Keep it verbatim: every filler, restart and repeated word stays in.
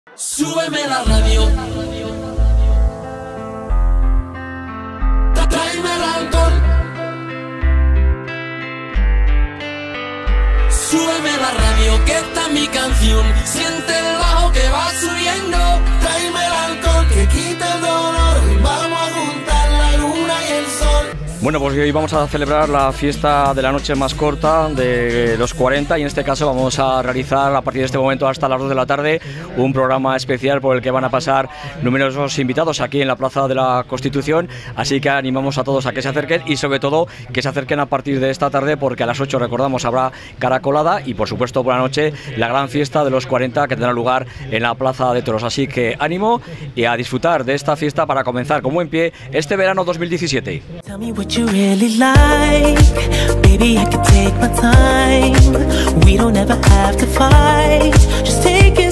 Súbeme la radio, tráeme el alcohol. Súbeme la radio, que esta es mi canción. Siente el bajo que va subiendo. Tráeme el alcohol que quita el dolor. Vamos a juntar la luna y el sol. Bueno, pues hoy vamos a celebrar la fiesta de la noche más corta de los cuarenta y en este caso vamos a realizar a partir de este momento hasta las dos de la tarde un programa especial por el que van a pasar numerosos invitados aquí en la Plaza de la Constitución, así que animamos a todos a que se acerquen y sobre todo que se acerquen a partir de esta tarde porque a las ocho, recordamos, habrá caracolada y por supuesto por la noche la gran fiesta de los cuarenta que tendrá lugar en la Plaza de Toros, así que ánimo y a disfrutar de esta fiesta para comenzar con buen pie este verano dos mil diecisiete. You really like, baby, I can take my time. We don't ever have to fight. Just take it